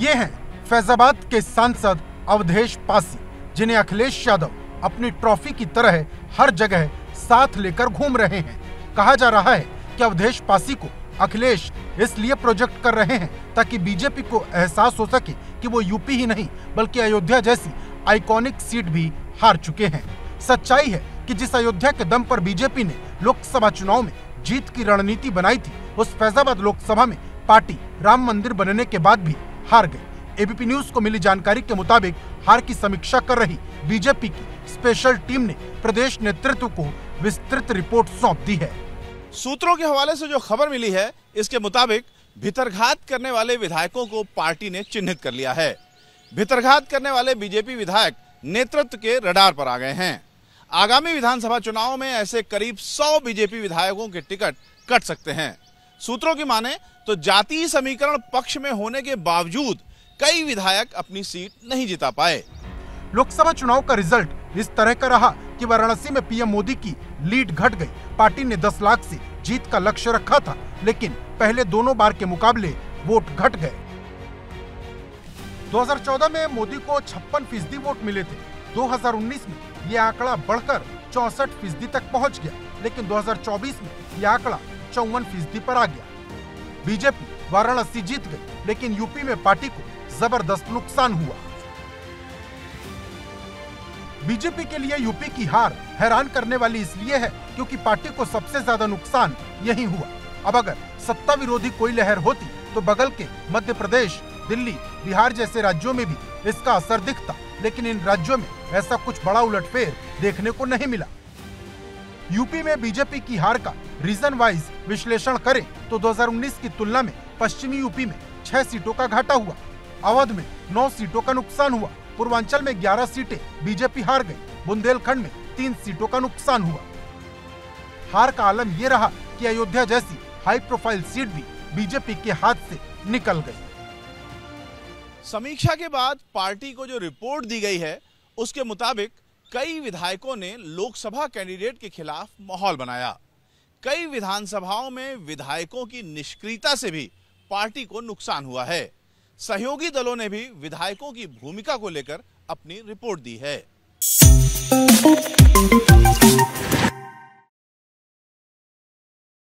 ये हैं फैजाबाद के सांसद अवधेश पासी, जिन्हें अखिलेश यादव अपनी ट्रॉफी की तरह हर जगह साथ लेकर घूम रहे हैं। कहा जा रहा है कि अवधेश पासी को अखिलेश इसलिए प्रोजेक्ट कर रहे हैं ताकि बीजेपी को एहसास हो सके कि वो यूपी ही नहीं बल्कि अयोध्या जैसी आइकॉनिक सीट भी हार चुके हैं। सच्चाई है कि जिस अयोध्या के दम पर बीजेपी ने लोकसभा चुनाव में जीत की रणनीति बनाई थी, उस फैजाबाद लोकसभा में पार्टी राम मंदिर बनने के बाद भी हार गई। एबीपी न्यूज को मिली जानकारी के मुताबिक हार की समीक्षा कर रही बीजेपी की स्पेशल टीम ने प्रदेश नेतृत्व को विस्तृत रिपोर्ट सौंप दी है। सूत्रों के हवाले से जो खबर मिली है, इसके मुताबिक भितरघात करने वाले विधायकों को पार्टी ने चिन्हित कर लिया है। भितरघात करने वाले बीजेपी विधायक नेतृत्व के रडार पर आ गए हैं। आगामी विधानसभा चुनाव में ऐसे करीब 100 बीजेपी विधायकों के टिकट कट सकते हैं। सूत्रों की माने तो जातीय समीकरण पक्ष में होने के बावजूद कई विधायक अपनी सीट नहीं जिता पाए। लोकसभा चुनाव का रिजल्ट इस तरह का रहा कि वाराणसी में पीएम मोदी की लीड घट गई। पार्टी ने 10 लाख से जीत का लक्ष्य रखा था, लेकिन पहले दोनों बार के मुकाबले वोट घट गए। 2014 में मोदी को 56% वोट मिले थे। 2019 में ये आंकड़ा बढ़कर 64% तक पहुंच गया, लेकिन 2024 में ये आंकड़ा 54% पर आ गया। बीजेपी वाराणसी जीत गई, लेकिन यूपी में पार्टी को जबरदस्त नुकसान हुआ। बीजेपी के लिए यूपी की हार हैरान करने वाली इसलिए है क्योंकि पार्टी को सबसे ज्यादा नुकसान यही हुआ। अब अगर सत्ता विरोधी कोई लहर होती तो बगल के मध्य प्रदेश, दिल्ली, बिहार जैसे राज्यों में भी इसका असर दिखता, लेकिन इन राज्यों में ऐसा कुछ बड़ा उलटफेर देखने को नहीं मिला। यूपी में बीजेपी की हार का रीजन वाइज विश्लेषण करें तो 2019 की तुलना में पश्चिमी यूपी में 6 सीटों का घाटा हुआ, अवध में 9 सीटों का नुकसान हुआ, पूर्वांचल में 11 सीटें बीजेपी हार गई, बुंदेलखंड में 3 सीटों का नुकसान हुआ। हार का आलम ये रहा कि अयोध्या जैसी हाई प्रोफाइल सीट भी बीजेपी के हाथ से निकल गई। समीक्षा के बाद पार्टी को जो रिपोर्ट दी गई है, उसके मुताबिक कई विधायकों ने लोकसभा कैंडिडेट के खिलाफ माहौल बनाया। कई विधानसभाओं में विधायकों की निष्क्रियता से भी पार्टी को नुकसान हुआ है। सहयोगी दलों ने भी विधायकों की भूमिका को लेकर अपनी रिपोर्ट दी है।